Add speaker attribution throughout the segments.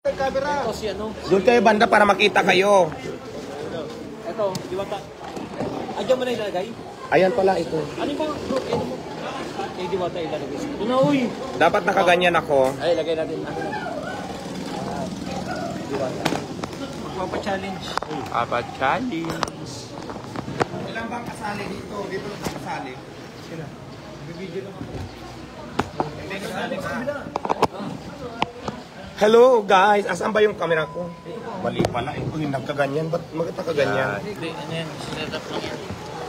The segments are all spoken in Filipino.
Speaker 1: Ito si ano?
Speaker 2: Doon kayo banda para makita kayo.
Speaker 1: Ito, Diwata. Diyan mo na ilalagay?
Speaker 2: Ayan pala ito.
Speaker 1: Ano ba? Ano mo? Kay Diwata ilalagay. Ito na, uy!
Speaker 2: Dapat nakaganyan ako.
Speaker 1: Ay, lagay natin. Ano na? Diwata. Magpapa-challenge.
Speaker 2: Papa-challenge. Ilan bang kasali dito? Dito lang kasali.
Speaker 1: Sila. Bibidyo lang ako.
Speaker 2: Hindi kasali na. Hello guys! Asan ba yung camera ko? Mali pala eh. Uy, nagkaganyan. Ba't magkakaganyan?
Speaker 1: Hindi, ano yan? Sinet up lang yan.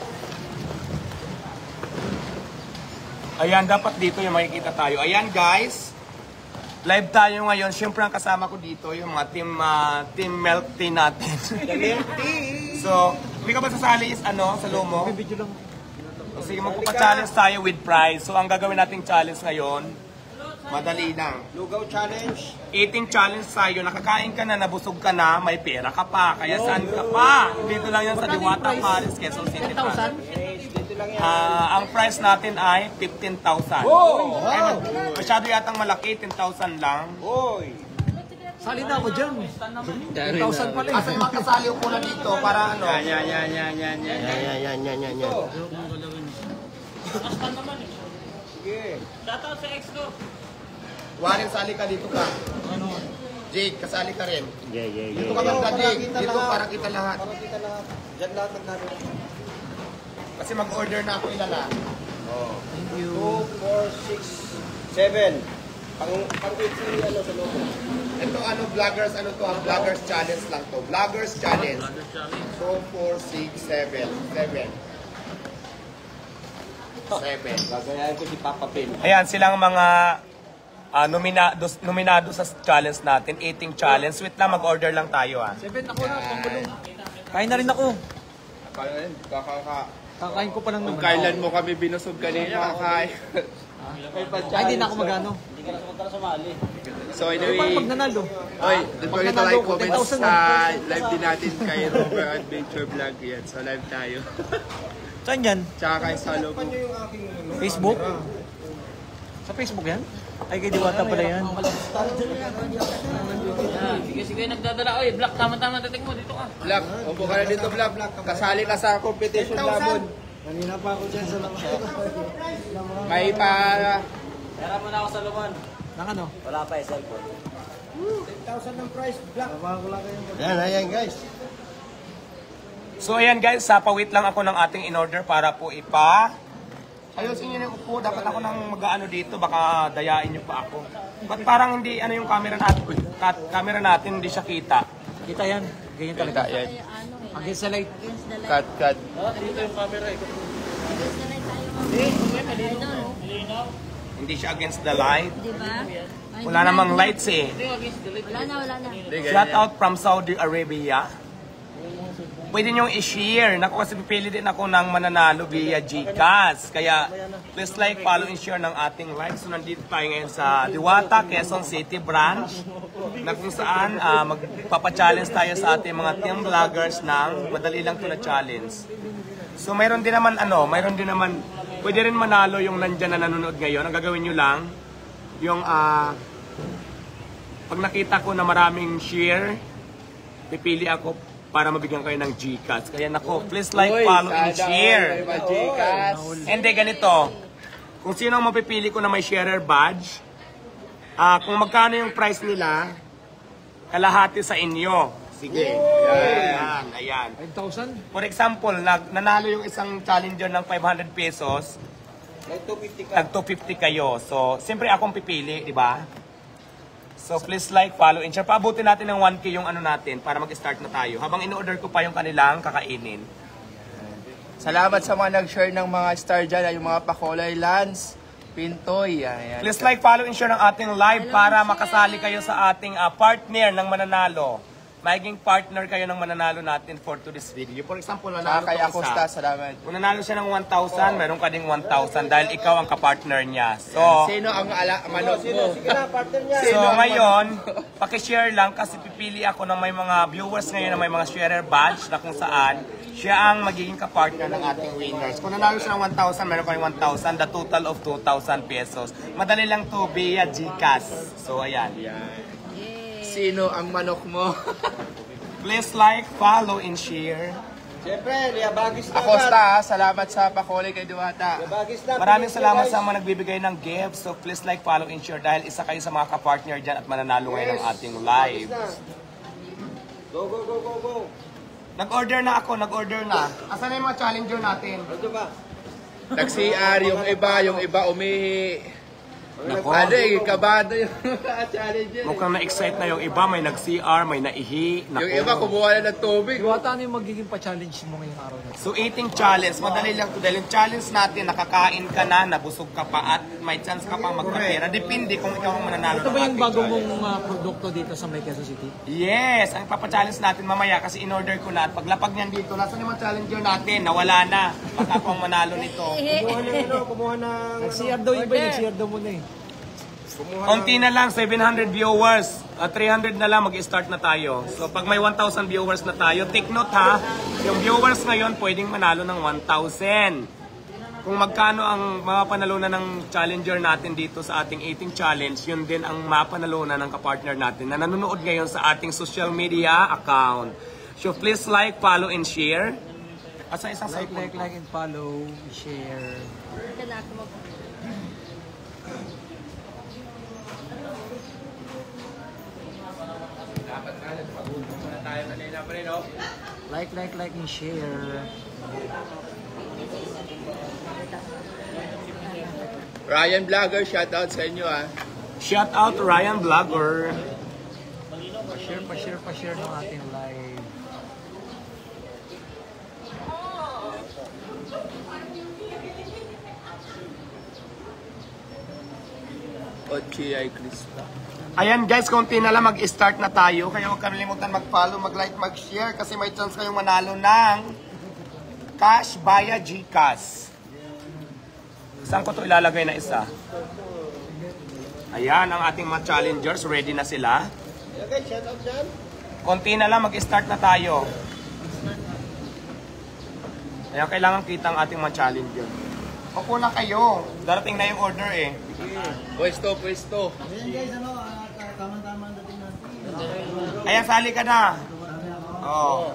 Speaker 2: Ayan, dapat dito yung makikita tayo. Ayan guys! Live tayo ngayon. Siyempre ang kasama ko dito yung mga team milk tea natin. So, hindi ka ba sasali is ano, sa Lumo?
Speaker 1: Bibidyo lang.
Speaker 2: So, sige, magpapa-challenge tayo with prize. So, ang gagawin nating challenge ngayon, madali lang.
Speaker 1: Lugaw challenge.
Speaker 2: Eating challenge tayo. Nakakain ka na, nabusog ka na, may pera ka pa. Kaya saan ka pa? Dito lang yan sa Diwata, Paris, Quezon City.
Speaker 1: 10,000? Dito lang yan.
Speaker 2: Ang price natin ay 15,000.
Speaker 1: Oh!
Speaker 2: Masyado yatang malaki, 10,000 lang.
Speaker 1: Hoy! Sali na ako dyan. 10,000 pala eh.
Speaker 2: Asa yung makasali ko na dito para ano?
Speaker 1: Yan. Sige. Shoutout sa ex ko.
Speaker 2: Warren, sali ka dito ka.
Speaker 1: Ano?
Speaker 2: Jake, kasali ka rin.
Speaker 1: Yeah.
Speaker 2: Dito ka banda, Jake. Dito para kita lahat.
Speaker 1: Para kita lahat. Diyan lahat ng namin.
Speaker 2: Kasi mag-order na ako ilala.
Speaker 1: Thank you. 2, 4, 6, 7. Pang-8 ano sa loob.
Speaker 2: Ito ano, vloggers, ano to? Vloggers challenge lang to. Vloggers challenge. 2, 4, 6, 7. 7.
Speaker 1: Gagayahin ko si Papa Pin.
Speaker 2: Ayan, silang mga nominado sa challenge natin. Eating challenge. Wait lang, mag-order lang tayo
Speaker 1: 7 ako na, pangulong. Kain na rin ako. Kakain ko pa lang naman.
Speaker 3: Kailan mo kami binusog kanina, kakain.
Speaker 1: Ay, hindi na ako magano. Hindi ka na sumunta sa mali.
Speaker 3: So
Speaker 1: Paano
Speaker 3: anyway,
Speaker 1: pag nanalo?
Speaker 3: oy, don't forget to like, comment
Speaker 1: 10,000
Speaker 3: sa live din natin kay Robert Adventure Vlog yan. So live tayo.
Speaker 1: Saan yan?
Speaker 3: Tsaka kay Salo po.
Speaker 1: Facebook? Sa Facebook yan? Ay, kay Diwata pala yan.
Speaker 4: Sige, nagdadala. Oy, Black, tama-tama dating mo. Dito ka.
Speaker 3: Vlog, upo ka na dito Vlog. Kasali ka sa competition labon.
Speaker 1: Kanina pa ako dyan sa laman.
Speaker 3: May pa...
Speaker 4: Pera mo na ako sa luman.
Speaker 1: Nang ano?
Speaker 4: Wala pa yung cellphone.
Speaker 1: 10,000 ng price, Black. Trabaho ko lang kayo.
Speaker 3: Ayan guys.
Speaker 2: So ayan guys, pawait lang ako ng ating in-order para po ayusin nyo na upo. Dapat ako nang mag-ano dito, baka dayain nyo pa ako. Ba't parang hindi, ano yung camera natin, hindi siya kita?
Speaker 1: Kita yan. Ganyan talaga.
Speaker 3: Yan.
Speaker 1: Against the light.
Speaker 3: Cut.
Speaker 4: Dito yung camera.
Speaker 2: Hindi siya against the light.
Speaker 5: Diba?
Speaker 2: Wala namang lights eh.
Speaker 5: Wala na.
Speaker 2: Shout out from Saudi Arabia. Pwede nyo i-share. Naku, kasi pipili din ako ng mananalo via GCash. Kaya, please like, follow, and share ng ating live. So, nandito tayo ngayon sa Diwata, Quezon City branch. Na kung saan, magpapa-challenge tayo sa ating mga team vloggers ng madali lang ito na challenge. So, mayroon din naman, pwede rin manalo yung nandyan na nanonood ngayon. Ang gagawin nyo lang, yung, pag nakita ko na maraming share, pipili ako para mabigyan kayo ng GCash. Kaya nako, please like, follow, and share. Hindi, ganito. Kung sino ang mapipili ko na may sharer badge, kung magkano yung price nila, kalahati sa inyo. Sige. Ayan.
Speaker 1: 5,000?
Speaker 2: For example, nanalo yung isang challenger ng 500 pesos, nag-250 kayo. So, siyempre akong pipili, di ba? So, please like, follow, and share. Paabutin natin ng 1K yung ano natin para mag-start na tayo. Habang in-order ko pa yung kanilang kakainin.
Speaker 3: Salamat sa mga nag-share ng mga star dyan, yung mga Pakolay Lance, Pintoy. Ayan.
Speaker 2: Please like, follow, and share ng ating live para makasali kayo sa ating partner ng mananalo. Maging partner kayo ng mananalo natin for today's video. For example, nanalo
Speaker 3: Kay
Speaker 2: ko
Speaker 3: Acosta,
Speaker 2: isa.
Speaker 3: salamat.
Speaker 2: Kung nanalo siya ng 1,000, meron ka ding 1,000 dahil ikaw ang kapartner niya. So,
Speaker 3: Sino ang manok mo?
Speaker 1: Sige na, partner niya.
Speaker 2: so ngayon, pakishare lang kasi pipili ako ng may mga viewers ngayon na may mga sharer badge na kung saan siya ang magiging kapartner ng ating winners. Kung nanalo siya ng 1,000, meron ka rin 1,000, the total of 2,000 pesos. Madali lang to via GCash. So, ayan.
Speaker 3: sino ang manok mo.
Speaker 2: Please like, follow, and share.
Speaker 1: Siyempre, liabagis na
Speaker 3: Acosta, salamat sa pakulay kay Diwata.
Speaker 1: Liabagis na.
Speaker 2: Maraming
Speaker 1: Please,
Speaker 2: salamat
Speaker 1: guys.
Speaker 2: sa mga nagbibigay ng gifts. So please like, follow, and share dahil isa kayo sa mga kapartner dyan at mananalo ngayon ng ating live.
Speaker 1: Go, go, go, go, go.
Speaker 2: Nag-order na ako, nag-order na. Asan na yung mga challenger natin?
Speaker 1: Ano ba?
Speaker 3: Nag-CR yung iba umihi.
Speaker 2: Nako.
Speaker 3: Ano kabado yung challenger.
Speaker 2: Mukhang na-excite na yung iba. May nag-CR, may naihi. Nako.
Speaker 3: Yung iba kumuha na ng tubig.
Speaker 5: Diwata, ano yung magiging pa-challenge mo ngayong araw na ito?
Speaker 2: So eating challenge, madali lang to. Dahil yung challenge natin, nakakain ka na, nabusog ka pa at may chance ka pang magkapera. Depende kung ikaw ang mananalo
Speaker 5: Ito
Speaker 2: ng
Speaker 5: ba yung
Speaker 2: ating
Speaker 5: bago
Speaker 2: challenge.
Speaker 5: mong produkto dito sa May Quezon City?
Speaker 2: Yes, ang papachallenge natin mamaya kasi in-order ko na at paglapag niyan dito, nasa yung mga challenger natin? Nawala na. Baka ako ang manalo nito.
Speaker 1: Kumuha ng ano, kumuha ng...
Speaker 5: Nag-CR daw iba, nag-CR daw muna eh.
Speaker 2: Konti na lang, 700 viewers. 300 na lang, mag-start na tayo. So pag may 1,000 viewers na tayo, take note ha, yung viewers ngayon pwedeng manalo ng 1,000. Kung magkano ang mapanalunan ng challenger natin dito sa ating eating challenge, yun din ang mapanalunan ng kapartner natin na nanonood ngayon sa ating social media account. So please like, follow, and share. At sa isang
Speaker 5: Like and follow, share. Like and share.
Speaker 3: Ryan Vlogger, shoutout sa inyo ah.
Speaker 2: Shout out to Ryan Vlogger.
Speaker 5: Pa-share ng ating live.
Speaker 3: Ochi ay Krista.
Speaker 2: Ayan guys, konti na lang mag-start na tayo. Kaya huwag kalimutan mag-follow, mag-like, mag-share kasi may chance kayong manalo ng cash via GCash. Saan ko to ilalagay na isa? Ayan, ang ating mga challengers. Ready na sila.
Speaker 1: Okay, shout out dyan.
Speaker 2: Konti na lang, mag-start na tayo. Ayan, kailangan kita ang ating mga challenger. Opo na kayo. Darating na yung order eh.
Speaker 3: Pwesto.
Speaker 2: Ayan, sali ka na. Oh.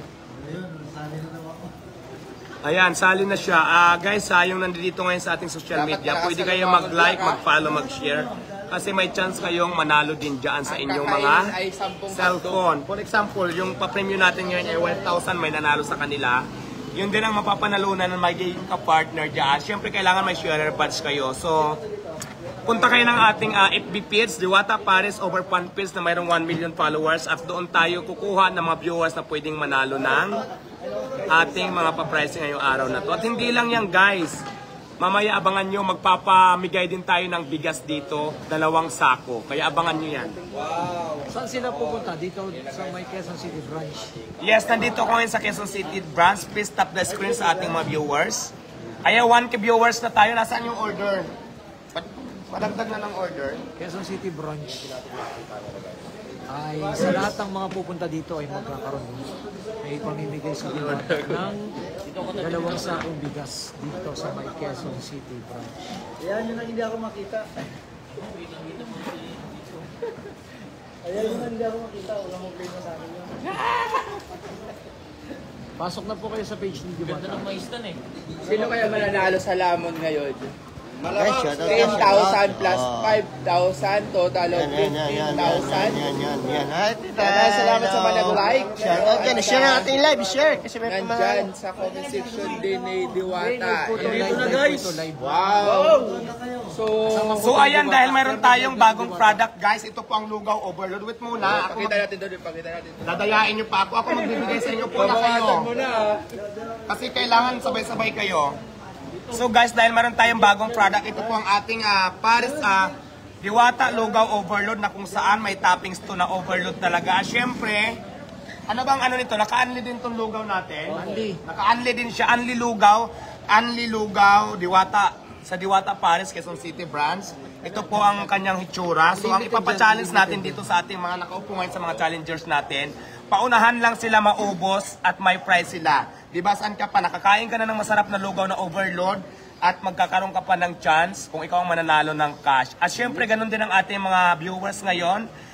Speaker 2: Ayan, sali na siya. Guys, yung nandito ngayon sa ating social media, pwede kayo mag-like, mag-follow, mag-share. Kasi may chance kayong manalo din dyan sa inyong mga cellphone. For example, yung pa-premium natin ngayon ay 1,000, may nanalo sa kanila. Yun din ang mapapanalunan ng magiging ka-partner dyan. Siyempre, kailangan may sharer badge kayo. So, punta kayo ng ating FB page, Diwata Paris Over Fun Page na mayroong 1 million followers. At doon tayo kukuha ng mga viewers na pwedeng manalo ng ating mga pa-pricing ngayong araw na to. At hindi lang yan guys, mamaya abangan nyo, magpapamigay din tayo ng bigas dito, 2 sako. Kaya abangan nyo yan.
Speaker 5: Saan sila pupunta? Dito sa May Quezon City branch.
Speaker 2: Yes, nandito ko ngayon sa Quezon City branch. Please tap the screen sa ating mga viewers. Ayan, 1K viewers na tayo. Nasaan yung order? Padagdag na ng order.
Speaker 5: Quezon City branch. Ay sa lahat ng mga pupunta dito ay magkakaroon. May pamimigay sa kanila ng 2 sakong bigas dito sa May Quezon City branch.
Speaker 1: Ayan yun ang hindi ako makita. Ayan yun ang hindi ako makita. Wala mong play na sa akin yun.
Speaker 5: Pasok na po kayo sa page ni Diwata.
Speaker 4: Ganda ng mais tan eh.
Speaker 3: Sino kaya mananalo sa lamon ngayon?
Speaker 1: Malamang.
Speaker 3: 10,000 plus 5,000, total of 15,000.
Speaker 1: Yan. Ay, tita.
Speaker 3: Salamat sa mga nag-like.
Speaker 1: Shout out dyan. Share natin live. Share. Kasi may
Speaker 3: Nandyan sa comment section din ni Diwata.
Speaker 5: Dito na guys.
Speaker 3: Wow!
Speaker 2: So ayan, dahil mayroon tayong bagong product guys, ito po ang lugaw overload. Wait muna, ako
Speaker 3: Pakita natin doon, pakita natin doon.
Speaker 2: dadayain nyo pa ako. Ako magbibigay sa inyo po na kayo.
Speaker 3: Babawasan mo na ah.
Speaker 2: Kasi kailangan sabay-sabay kayo. So guys, dahil meron tayong bagong product, ito po ang ating Paris Diwata Lugaw Overload na kung saan may toppings to na overload talaga. Siyempre, ano bang ano nito? Naka-unli din tong lugaw natin. Naka-unli din siya. Unli lugaw, Diwata. Sa Diwata Paris, Quezon City branch. Ito po ang kanyang hitsura. So ang ipapa-challenge natin dito sa ating mga nakaupo ngayon sa mga challengers natin, paunahan lang sila maubos at may prize sila. Diba saan ka pa? Nakakain ka na ng masarap na lugaw na overload at magkakaroon ka pa ng chance kung ikaw ang mananalo ng cash. At syempre ganun din ang ating mga viewers ngayon.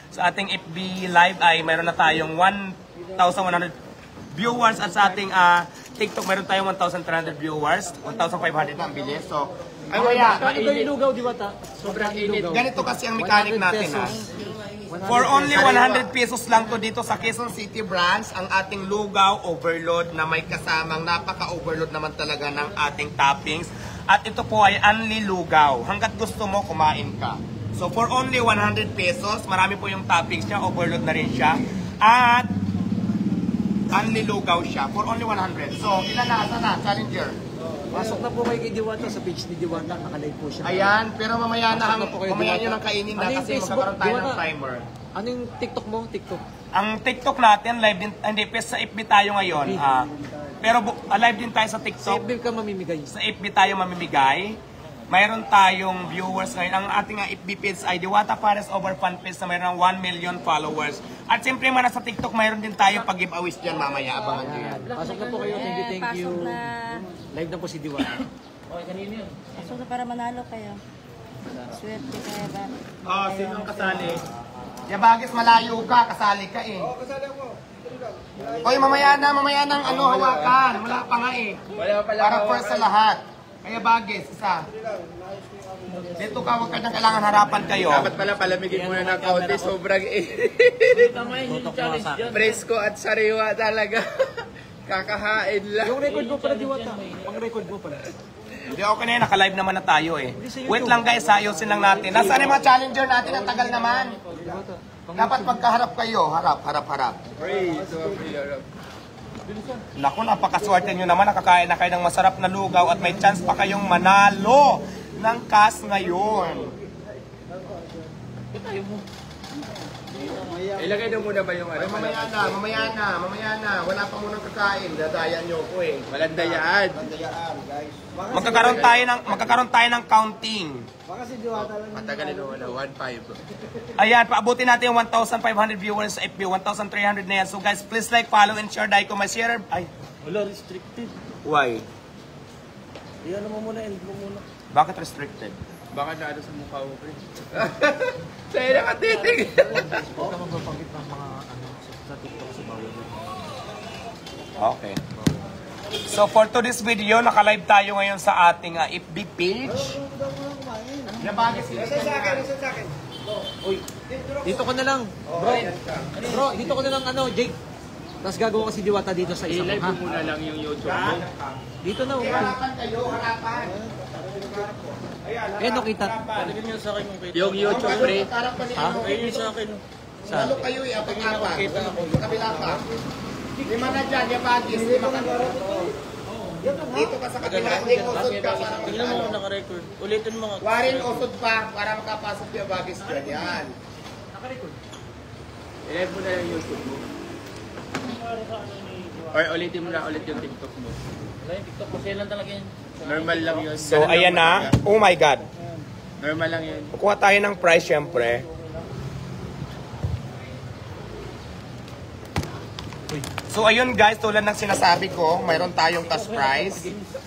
Speaker 2: sa ating FB Live ay mayroon na tayong 1,100 viewers at sa ating TikTok mayroon tayong 1,300 viewers, 1,500 na ang bilis. So, ay kaya,
Speaker 5: Kano ba yung lugaw, Diwata?
Speaker 3: Sobrang init.
Speaker 2: ganito kasi ang mechanic natin ha. For only 100 pesos lang to dito sa Quezon City branch, ang ating lugaw overload na may kasamang napaka-overload naman talaga ng ating toppings. At ito po ay only lugaw. Hanggat gusto mo, kumain ka. So for only 100 pesos, marami po yung toppings niya, overload na rin siya. At only lugaw siya for only 100. So ilan na? Asa na? Challenger.
Speaker 5: Pasok na po kayo kay Diwata sa page ni Diwata. Nakalive po siya.
Speaker 2: Ayan, pero mamaya na,
Speaker 5: Pasok na po kayo,
Speaker 2: mamaya
Speaker 5: Diwata.
Speaker 2: nyo nang kainin na
Speaker 5: Ano yung
Speaker 2: kasi
Speaker 5: Facebook?
Speaker 2: magkakaroon tayo ng
Speaker 5: Diwata?
Speaker 2: timer.
Speaker 5: Ano yung TikTok mo? TikTok.
Speaker 2: Ang TikTok natin, live din, hindi, sa FB tayo ngayon. Pero live din tayo sa
Speaker 5: Sa
Speaker 2: TikTok.
Speaker 5: FB ka mamimigay.
Speaker 2: Sa FB tayo mamimigay. Mayroon tayong viewers ngayon. Ang ating FB page ay Diwata Pares Over Fan Page na mayroon ng 1 million followers. At siyempre man sa TikTok, mayroon din tayo pag-giveaways dyan mamaya. Abangan nyo yan.
Speaker 5: Pasok na po kayo. Thank you.
Speaker 6: Pasok na.
Speaker 5: Live na po si Diwata.
Speaker 6: Pasok na para manalo kayo. Swerte kayo ba?
Speaker 2: Oh, sino ang kasali? Yabagis, malayo ka. Kasali ka eh. Oo, kasali ako. Hoy, mamaya na ano, hawakan. Wala pa nga eh.
Speaker 3: Wala pala.
Speaker 2: Para first sa lahat. Kaya bagis, isa. Dito ka, huwag ka nang kailangan harapan kayo.
Speaker 3: Dapat pala palamigin muna ng kaunti. Sobrang
Speaker 4: Tutok mo sa akin.
Speaker 3: presko at sariwa talaga. Kakahain lang.
Speaker 5: Yung record mo pala, Diwata. Pang record mo pala.
Speaker 2: Hindi, okay na yun. Naka-live naman na tayo eh. Wait lang guys, ayusin lang natin. Nasaan yung mga challenger natin? Ang tagal naman. Dapat pagkaharap kayo. Harap.
Speaker 3: Praise of the Lord.
Speaker 2: Naku, napakaswerte nyo naman. Nakakain na kayo ng masarap na lugaw at may chance pa kayong manalo ng cash ngayon.
Speaker 3: Ilagay na muna ba yung ano?
Speaker 2: Ay, mamaya na. Wala pa munang kakain. Dadayan nyo ko eh.
Speaker 3: Walang dayaan.
Speaker 1: Tandayaan, guys.
Speaker 2: Magkakaroon tayo ng counting.
Speaker 1: Baka si Diwata lang.
Speaker 3: Matagal ito, 1.5.
Speaker 2: Ayan, paabutin natin yung 1,500 viewers sa FB. 1,300 na yan. So guys, please like, follow, and share. Dahil kung may share... Ay,
Speaker 1: Wala, restricted.
Speaker 2: why?
Speaker 1: Iyan mo muna, end mo muna.
Speaker 2: Bakit restricted?
Speaker 3: Baka na ano sa mukha mo, pre. Sa'yo na katitig.
Speaker 5: Huwag ka magpapakit ng mga ano sa TikTok sa bawal.
Speaker 2: Okay. So for today's video, naka-live tayo ngayon sa ating FB page.
Speaker 1: Isa sa akin.
Speaker 5: Dito ko na lang. Bro, dito ko na lang Jake. Tapos gagawa ko si Diwata dito sa isang
Speaker 3: I-live
Speaker 5: ha.
Speaker 3: mo muna lang yung YouTube mo.
Speaker 5: Dito na.
Speaker 2: Harapan kayo, harapan.
Speaker 5: Eh, no kita.
Speaker 1: Lagyan niyo sa akin yung kita.
Speaker 3: Yung YouTube, pre.
Speaker 2: Harapan ni
Speaker 5: Ha?
Speaker 2: ano.
Speaker 1: Lagyan niyo sa akin.
Speaker 2: Lalo kayo eh, apat-apat. Kabila pa. Lima na dyan, Yabagis. Lima ka na. Dito ka sa kabila. Hindi, usod ka.
Speaker 1: Tingnan mo kung naka-record. Ulitin mo nga.
Speaker 2: Warin, usod pa para makapasok yung Yabagis dyan. Yan.
Speaker 3: I-live mo na yung YouTube mo. Or ulitin mo na ulit yung TikTok mo.
Speaker 4: Wala yung TikTok mo. Sa'yo lang talaga yan.
Speaker 3: Normal lang yun.
Speaker 2: So,
Speaker 3: Ganun lang
Speaker 2: ayan na.
Speaker 3: talaga.
Speaker 2: Oh my God.
Speaker 3: Normal lang yun.
Speaker 2: Kukuha tayo ng price, syempre. So, ayun guys, tulad ng sinasabi ko, mayroon tayong cash prize.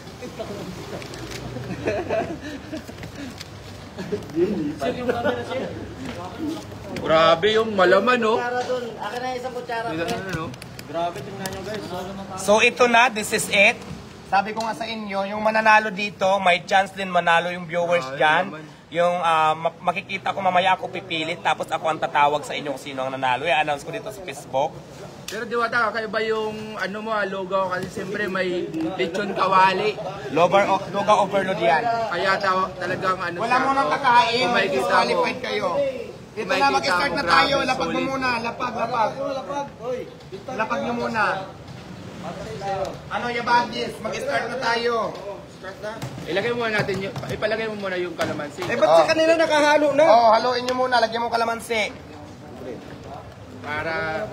Speaker 3: Grabe yung malaman, no?
Speaker 1: Akin na isang kutsara.
Speaker 3: Ano?
Speaker 1: Grabe, tingnan nyo guys.
Speaker 2: So, ito na, this is it. Sabi ko nga sa inyo, yung mananalo dito, may chance din manalo yung viewers dyan. Yung makikita ko mamaya ako pipilit, tapos ako ang tatawag sa inyo kung sino ang nanalo. I-announce ko dito sa Facebook.
Speaker 3: Pero Diwata, kakaiba yung ano mo, logo kasi siyempre may lechon kawali.
Speaker 2: Lugaw overload yan.
Speaker 3: Kaya talagang ano
Speaker 2: Wala mo nang kakain,
Speaker 3: Kung makikita mo.
Speaker 2: disqualified kayo. Dito
Speaker 3: Kung
Speaker 2: na,
Speaker 3: makikita
Speaker 2: mag-start
Speaker 3: mo,
Speaker 2: na tayo.
Speaker 3: grabe,
Speaker 2: Lapag mo
Speaker 3: solid.
Speaker 2: muna. Lapag.
Speaker 1: Lapag. Oy.
Speaker 2: Lapag nyo muna. Ano, Yabagis? Mag-start na tayo.
Speaker 3: Ilagay mo muna natin yung, ipalagay mo muna yung kalamansi.
Speaker 1: Eh, ba't sa kanila nakahalo na?
Speaker 2: Oh, haluin nyo muna. Lagyan mo kalamansi.
Speaker 3: Para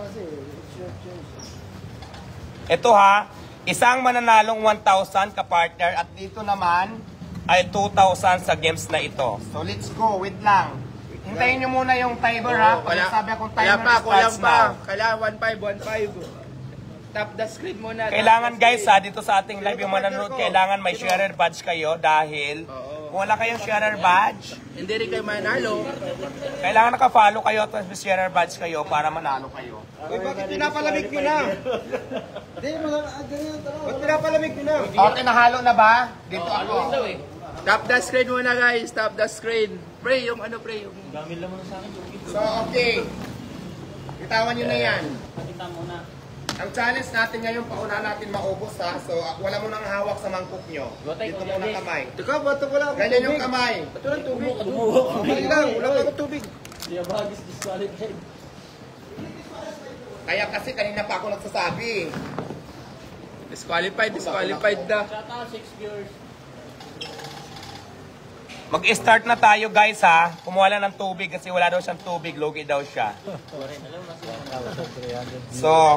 Speaker 2: Ito ha, isang mananalong 1,000 ka-partner at dito naman ay 2,000 sa games na ito. So let's go, wait lang. Hintayin nyo muna yung timer ha. Pag sabi akong timer
Speaker 3: kulang
Speaker 2: starts
Speaker 3: pa.
Speaker 2: now.
Speaker 3: Kailangan 1.5. Tap the screen muna.
Speaker 2: Kailangan guys ha, dito sa ating live yung mananood, kailangan may sharer badge kayo dahil
Speaker 3: Oo.
Speaker 2: Kung wala kayong sharer badge,
Speaker 3: Hindi rin kayo manalo.
Speaker 2: kailangan naka-follow kayo at may sharer badge kayo para manalo kayo.
Speaker 1: Uy, bakit pinapalamig nyo na? Ba't pinapalamig nyo na?
Speaker 2: Okay, nahalo na ba? Dito ako.
Speaker 3: Tap the screen muna guys, tap the screen. Pre, yung ano pre, yung...
Speaker 2: So, okay. Bitawan nyo na yan. Ang challenge natin ngayon, pauna natin maubos ha. So, wala mo nang hawak sa mangkok nyo. Dito muna kamay.
Speaker 1: Teka, bato ko lang.
Speaker 2: Ganyan yung kamay.
Speaker 1: Bato lang tubig. Tubig lang, wala pa akong tubig.
Speaker 2: Kaya kasi kanina pa ako nagsasabi.
Speaker 3: Disqualified na.
Speaker 2: Mag-start na tayo guys ha. Kumuha lang ng tubig kasi wala daw siyang tubig. Logi daw siya. So,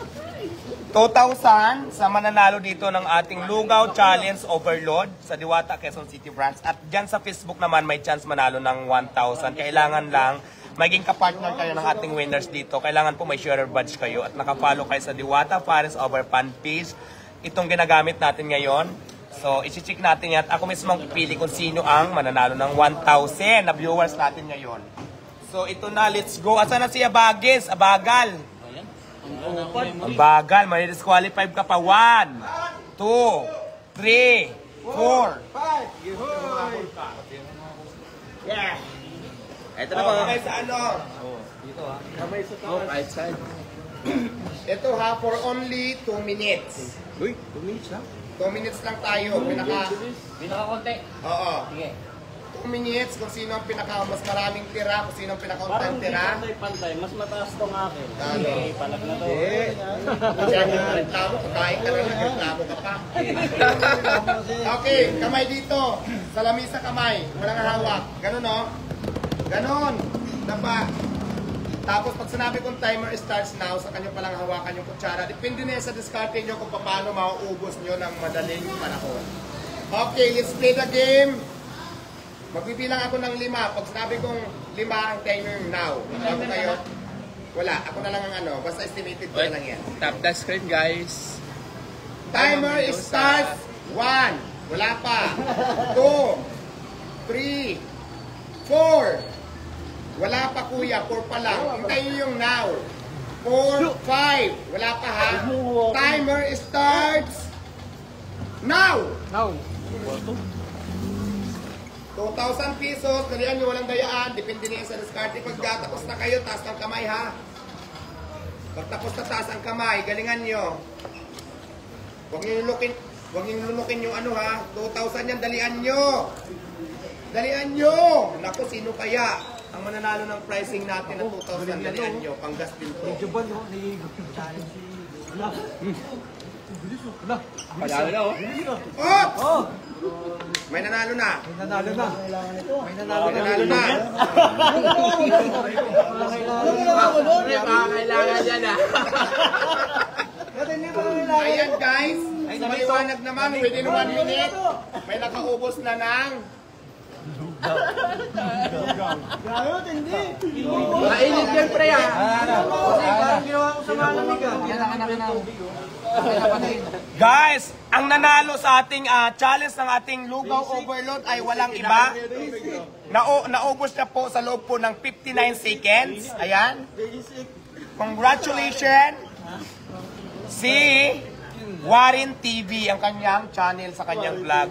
Speaker 2: 2,000 sa mananalo dito ng ating Lugaw Challenge Overload sa Diwata, Quezon City branch. At dyan sa Facebook naman may chance manalo ng 1,000. Kailangan lang maging kapartner kayo ng ating winners dito. Kailangan po may sharer badge kayo at nakafollow kayo sa Diwata Paris Over Fan page. Itong ginagamit natin ngayon. So, isi-check natin yan. Ako mismo ang pipili kung sino ang mananalo ng 1,000 na viewers natin ngayon. So, ito na. Let's go. Asa na si Abagis? Abagal. Abagal. May disqualified ka pa. 1, 2, 3, 4.
Speaker 1: 5. Yeah. Ito na ba?
Speaker 2: Okay, sa ano?
Speaker 3: Right side.
Speaker 2: Ito ha, for only 2 minutes.
Speaker 1: Uy, 2 minutes lang.
Speaker 2: 2 minutes lang tayo.
Speaker 4: Pinaka-konti.
Speaker 2: Oo.
Speaker 4: Sige.
Speaker 2: 2 minutes kung sino ang mas maraming tira, kung sino ang pinakaunting tira.
Speaker 1: Pantay, mas mataas tong akin.
Speaker 2: Ano?
Speaker 1: Palag na to.
Speaker 2: Siya yung reklamo, kakain ka lang, reklamo ka pa. Okay, kamay dito. Sa lamisa kamay, walang hawak. Ganon no? Ganon. Dapa. Tapos pag sinabi kong timer starts now, sa kanyo palang hawakan yung kutsara. Depende na sa diskarte nyo kung paano mauubos nyo ng madaling panahon. Okay, let's play the game. Magbibilang ako ng 5. Pag sinabi kong 5, ang timer now. Bago kayo, wala. Ako na lang ang ano. Basta estimated ko na lang yan.
Speaker 3: Tap the screen guys.
Speaker 2: Timer starts. 1. Wala pa. 2. 3. 4. Wala pa kuya, 4 pa lang. Hintayin nyo yung now. 4, 5. Wala pa ha. Timer starts now. 2,000 pesos. Dalian nyo, walang dayaan. Depende niya sa diskarte. Pag tapos na kayo, taas ng kamay ha. Pag tapos na taas ang kamay, galingan nyo. Huwag nyo lulukin yung ano ha. 2,000 yan, dalian nyo. Dalian nyo. Naku, sino kaya? Ang mananalo ng pricing natin na 2,000, dalian nyo. Panggas din to.
Speaker 3: Panalo na oh.
Speaker 2: Oh! May nanalo na. May nanalo na.
Speaker 3: Kailangan yan ah.
Speaker 2: Ayan guys, maliwanag naman, within 1 minute, may nakaubos na ng
Speaker 3: Mainit yan pre ah.
Speaker 2: Guys, ang nanalo sa ating challenge ng ating Lugaw Overload ay walang iba. Naubos na po sa loob po ng 59 seconds. Ayan. Congratulations si Warren TV, ang kanyang channel sa kanyang vlog.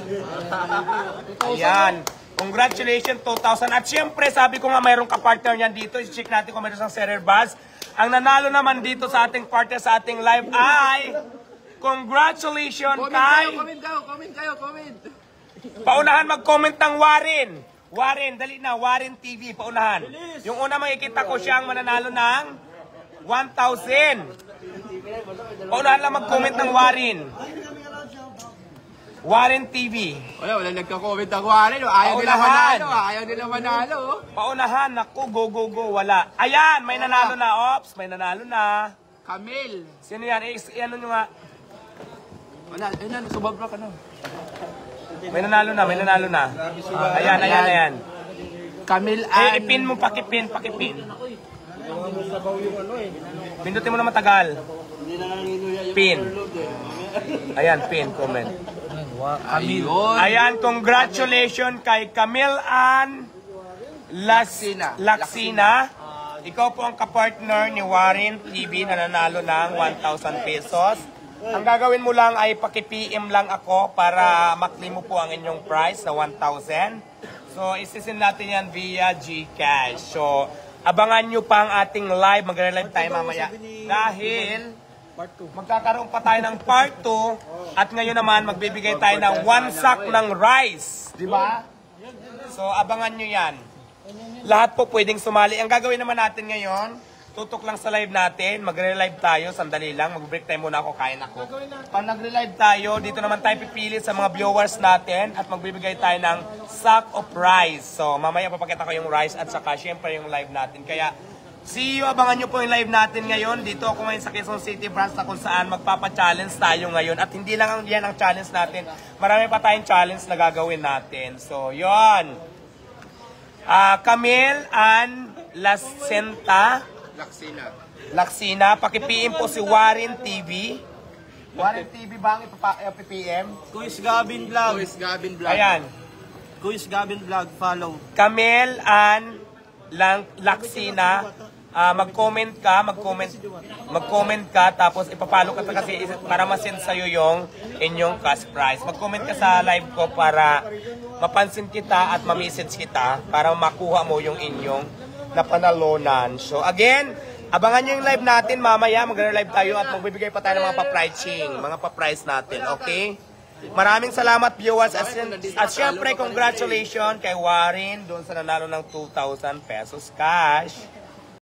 Speaker 2: Ayan. Congratulations, 2,000. At syempre, sabi ko nga mayroong kapartner niyan dito. I-check natin kung mayroong sharer badge. Ang nanalo naman dito sa ating partner sa ating live ay congratulations kay...
Speaker 3: Comment kayo.
Speaker 2: Paunahan mag-comment ng Warren. Warren, dali na. Warren TV, paunahan. Yung una makikita ko siyang mananalo ng 1,000. Paunahan lang mag-comment ng Warren. Warren TV.
Speaker 3: Wala nagka-comment ang Warren. Ayaw nila manalo.
Speaker 2: Paunahan, naku, go. Wala. Ayan, may nanalo na. Ops, may nanalo na.
Speaker 3: Camille.
Speaker 2: Sino yan? Ano nyo nga?
Speaker 3: Wala, ayun na, sumabra ka na.
Speaker 2: May nanalo na. Ayan.
Speaker 3: Camille
Speaker 2: Ipin mo, pakipin. Pindutin mo na matagal. Pin. Ayan, pin, comment.
Speaker 5: Camille.
Speaker 3: Ayun.
Speaker 2: Ayan, congratulations kay Camille Ann Laksina. Ikaw po ang kapartner ni Warren TV na nanalo ng 1,000 pesos. Ang gagawin mo lang ay paki-PM lang ako para maklim mo po ang inyong prize na 1,000. So, isisin natin yan via GCash. So, abangan nyo pa ang ating live. Magre-live tayo mamaya. Dahil magkakaroon pa tayo ng part 2 at ngayon naman magbibigay tayo ng 1 sack ng rice. Di ba? So, abangan nyo yan. Lahat po pwedeng sumali. Ang gagawin naman natin ngayon, tutok lang sa live natin, magre-live tayo, sandali lang, mag-break time muna ako, kain ako. Pag nagre-live tayo, dito naman tayo pipili sa mga viewers natin at magbibigay tayo ng sack of rice. So, mamaya papakita ko yung rice at saka syempre yung live natin. Kaya, see you, abangan nyo po yung live natin ngayon. Dito ako ngayon sa Quezon City branch na kung saan magpapa-challenge tayo ngayon. At hindi lang yan ang challenge natin, marami pa tayong challenge na gagawin natin. So, yon. Camille Ann Laksina, paki-PM po si Warren TV. Warren TV ba ang ipapa-PM?
Speaker 1: Kuis Gavin Vlog.
Speaker 2: Ayan.
Speaker 1: Kuis Gavin Vlog, follow.
Speaker 2: Camille Ann Laksina, mag-comment ka, tapos ipapalo ka kasi para masend sa'yo yung inyong cash prize. Mag-comment ka sa live ko para mapansin kita at ma-message kita para makuha mo yung inyong napanalunan. So again, abangan nyo yung live natin mamaya, magre-live tayo at magbibigay pa tayo ng mga pa-prize natin, okay? Maraming salamat viewers at syempre congratulations kay Warren doon sa nanalo ng 2,000 pesos cash.